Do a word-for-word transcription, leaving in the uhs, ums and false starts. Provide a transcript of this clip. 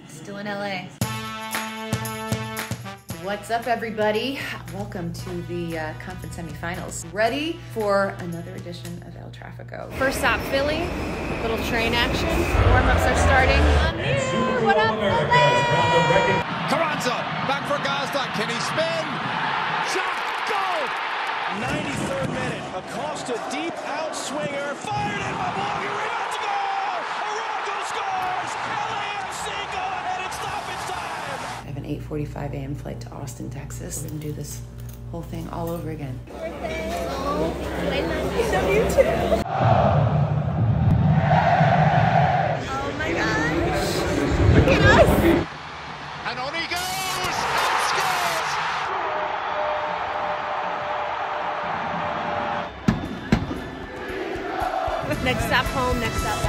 Still in L A. What's up, everybody? Welcome to the uh, conference semifinals. Ready for another edition of El Trafico. First stop, Philly. Little train action. Warm-ups are starting. I'm here. What up, Philly? Carranza, back for Gazda. Can he spin? Shot, goal! ninety-third minute. Acosta, deep out swinger. Fired in by Morgan. Rebound to goal! Arango scores! L A F C go ahead in stoppage time! I have an eight forty-five a m flight to Austin, Texas. We're gonna do this whole thing all over again. Birthday. Oh, I love you too. Oh my gosh. Look at us. And on he goes! And scores! Next stop home, next stop back.